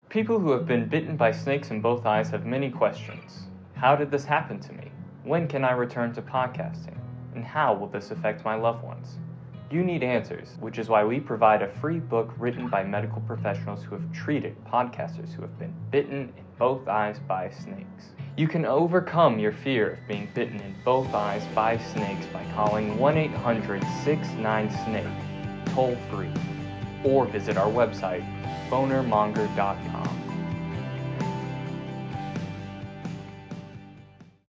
People who have been bitten by snakes in both eyes have many questions. How did this happen to me? When can I return to podcasting? And how will this affect my loved ones? You need answers, which is why we provide a free book written by medical professionals who have treated podcasters who have been bitten in both eyes by snakes. You can overcome your fear of being bitten in both eyes by snakes by calling 1-800-69-SNAKE, toll free, or visit our website, bonermonger.com.